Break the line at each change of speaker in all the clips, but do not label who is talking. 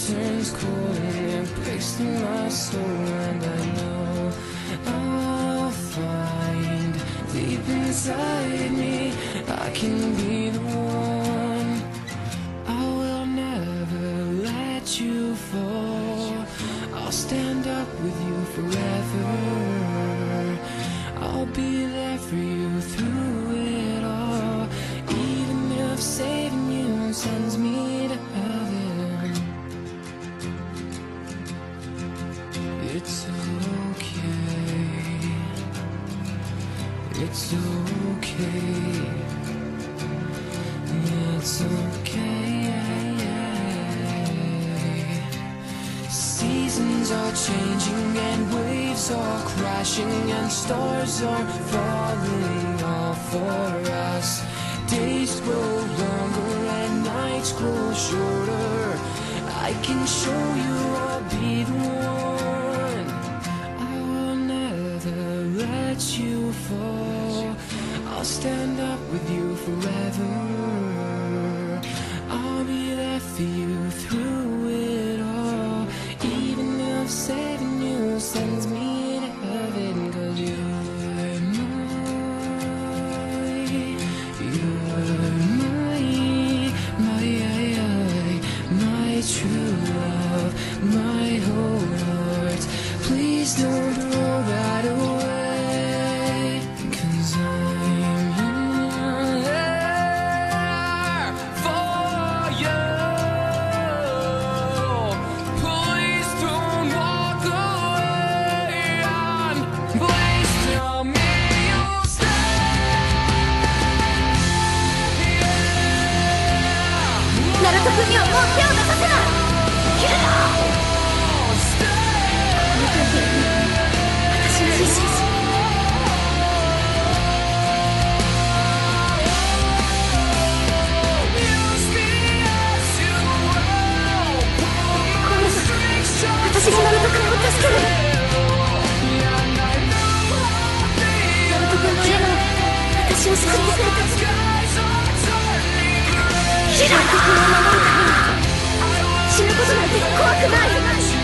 turns cold and it breaks through my soul. And I know I'll find deep inside me I can be the one. I will never let you fall. I'll stand up with you forever. I'll be there for you through it all, even if saving you sends me to heaven. It's okay. It's okay. It's okay. Seasons are changing and waves are crashing and stars are falling all for us. Days grow longer and nights grow shorter. I can show you I'll be the one. I will never let you fall. I'll stand up with you forever. I'll be there for you through it all, even if saving you sends me to heaven. 'Cause you're my true love, my whole heart. Please don't throw that away, 'cause I'm here for you. Please don't walk away, and please tell me you'll stay. Yeah. ナルト君にはもう手を出させない。切るな。この時私の意志。私がナルト君を助ける。ナルト君の笑顔で私を救ってくれた。ナルト君を守るために死ぬことなんて怖くない。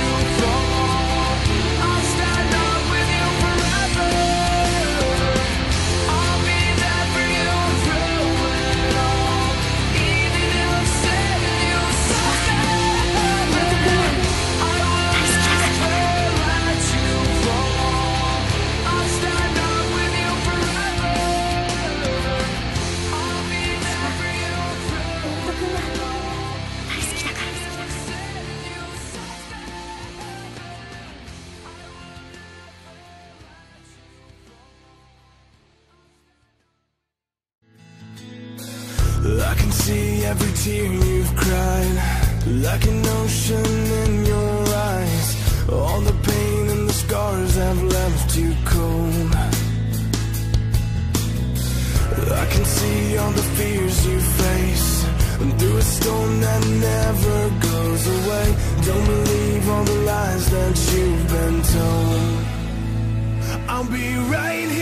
I can see every tear you've cried, like an ocean in your eyes. All the pain and the scars have left you cold. I can see all the fears you face, and through a storm that never goes away. Don't believe all the lies that you've been told. I'll be right here.